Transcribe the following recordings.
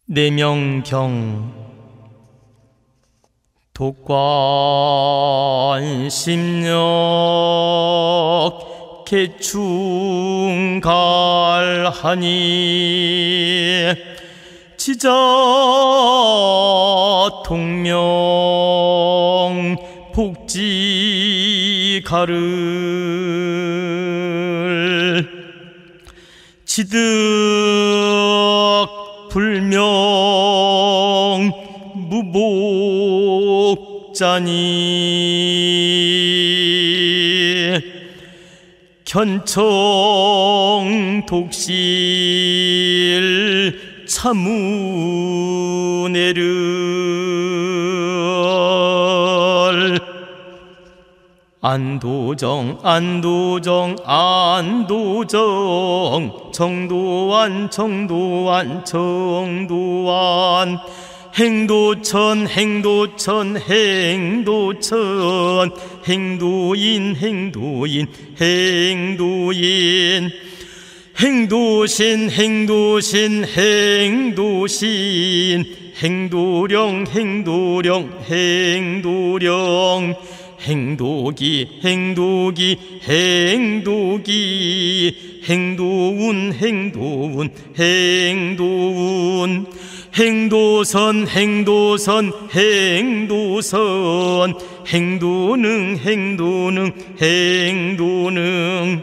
내명경 독관심력 개충갈하니 지자 통명 복지가를 지득 불명 무복자니 견청 독실 참무내를 안도정 정도안 정도안 행도천 행도인 행도신 행도령 행도기 행도운 행도선 행도능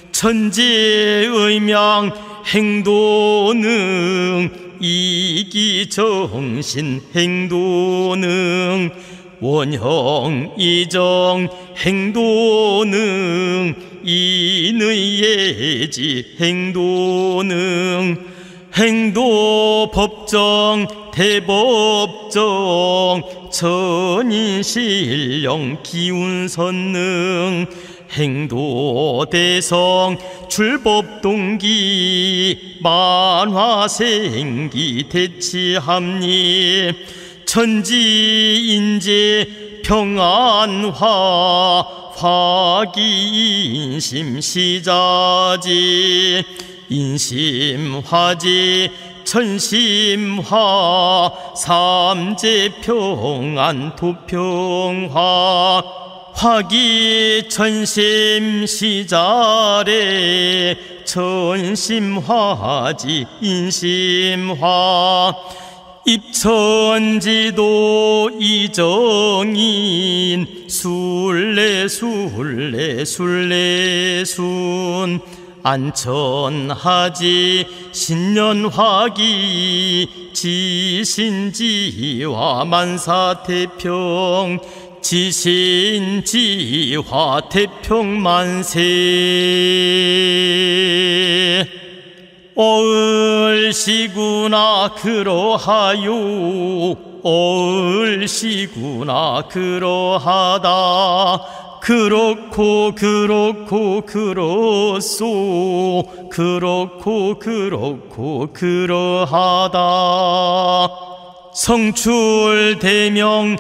천지의명 행도능 이기정신 행도능 원형 이정 행도능 인의예지 행도능 행도법정 대법정 천인실령 기운선능 행도대성 출법동기 만화생기 대치합리 천지인재 평안화 화기인심 시자지 인심화지 천심화 삼재평안 도평화 화기천심 시자래 천심화지 인심화 입천지도 이정인 술래순 안천하지 신년화기 지신지화 만사태평 지신지화 태평만세 어을시구나 그러하요 어을시구나 그러하다 그렇고 그러하다 성출대명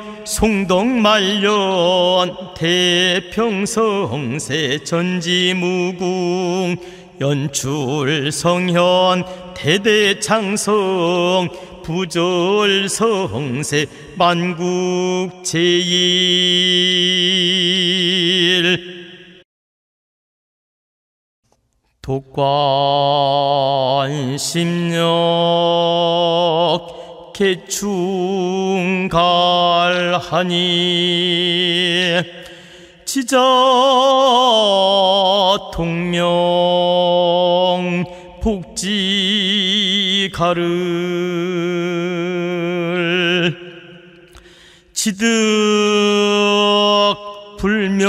송덕말년 대평성세 전지무궁 연출성현 대대창성 부절성세 만국제일 독관심력 개충갈하니 지자 통명 복지가를 지득 불명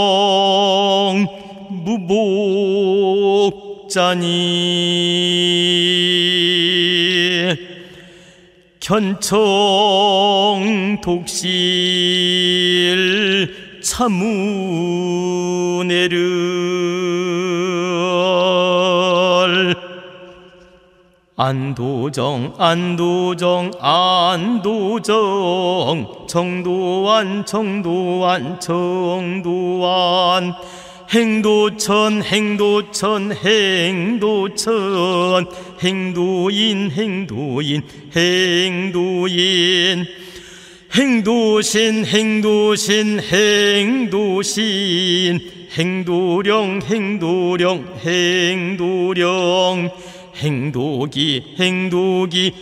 무복자니 견청 독실 참무내를 안도정 정도안 행도천 행도천 행도천 행도인 행도인 행도인 행도신 행도신 행도신 행도령 행도령 행도령 행도기 행도기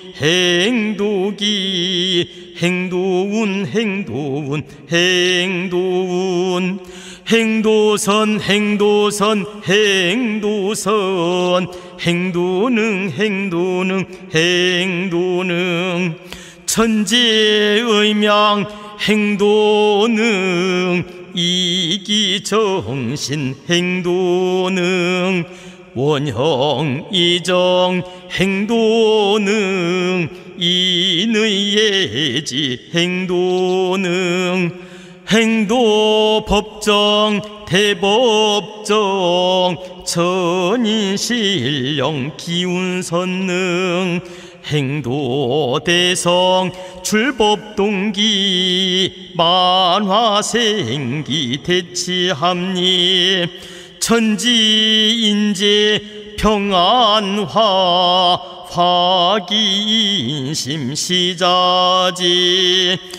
행도기 행도운 행도운 행도운 행도선 행도선 행도선 행도능 행도능 행도능 천지의명 행도능 이기정신 행도능 원형 이정 행도능 인의예지 행도능 행도법정 대법정 천인실령 기운선능 행도대성 출법동기 만화생기 대치합리 천지인재 평안화 화기인심 시자지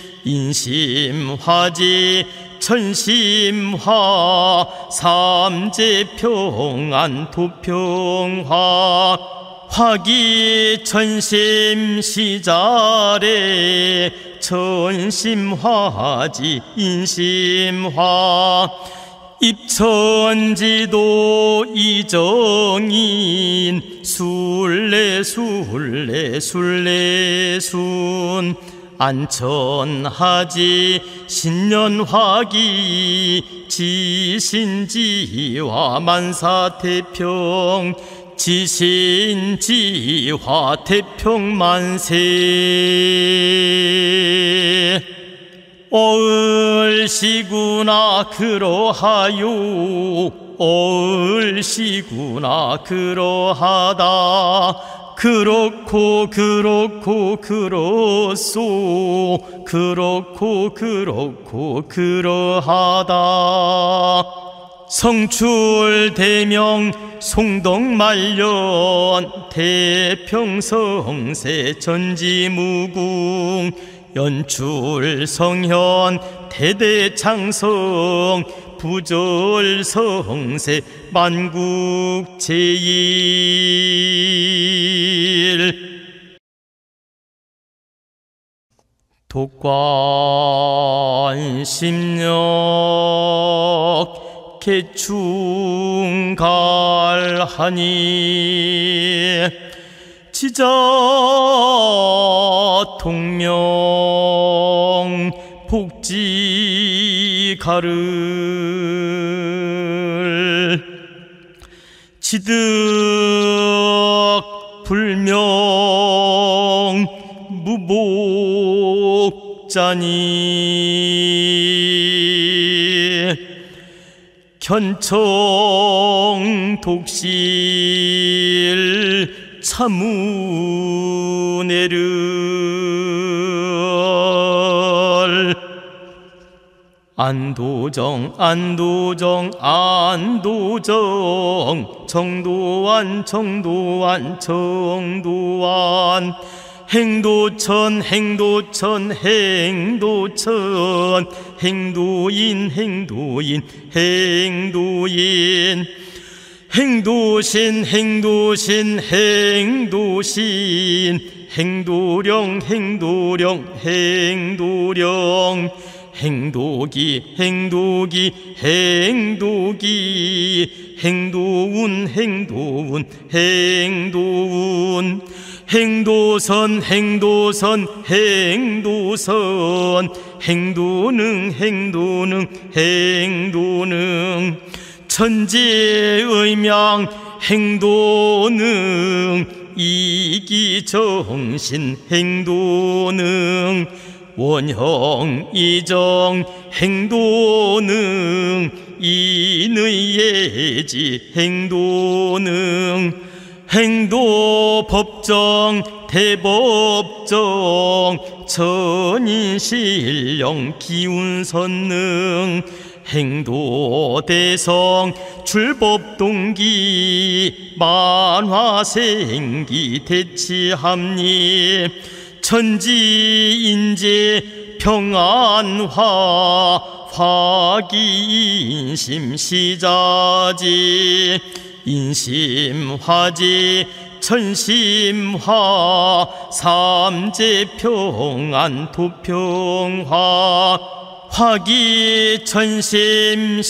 인심화지 천심화 삼재평안 도평화 화기천심 시자래 천심화지 인심화 입천지도 이정인 술래순 안천하지 신년화기 지신지화 만사태평 지신지화 태평만세 어을시구나 그러하요 어을시구나 그러하다 그렇고 그렇고 그렇소 그렇고 그렇고 그러하다 성출대명 송덕말년 태평성세 전지무궁 연출성현 대대창성 부절성세 만국제일 독관심력 개충갈하니 지자 통명 복지가를 지득 불명 무복자니 견청 독실 참무내를 안도정 안도정 안도정 정도안 정도안 정도안 행도천 행도천 행도천 행도인 행도인 행도인 행도신 행도신 행도신 행도령 행도령 행도령 행도기 행도기 행도기 행도운 행도운 행도운 행도선 행도선 행도선 행도능 행도능 행도능 천지의명 행도능 이기정신 행도능 원형 이정 행도능 인의예지 행도능 행도법정 대법정 천인실령 기운선능 행도대성 출법동기 만화생기 대치합리 천지인재 평안화 화기인심 시자지 인심화지 천심화 삼재평안 도평화 화기천심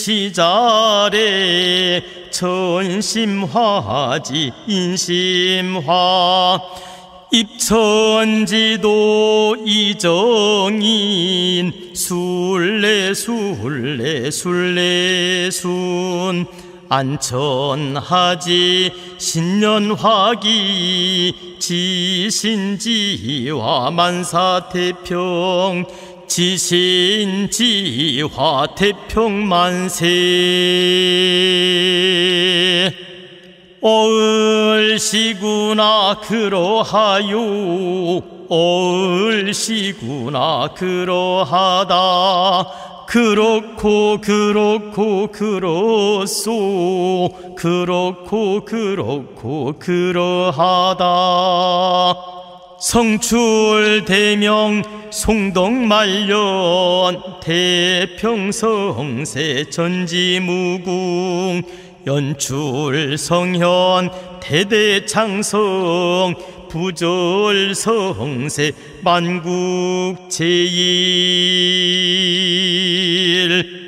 시자래 천심화지 인심화 입천지도 이정인 순례순 안천하지 신년화기 지신지화 만사태평 지신지화 태평만세 어을시구나 그러하요 어을시구나 그러하다 그렇고 그렇소 그렇고 그러하다 성출대명 송덕말년 태평성세 전지무궁 연출성현 대대창성 부절성세 만국제일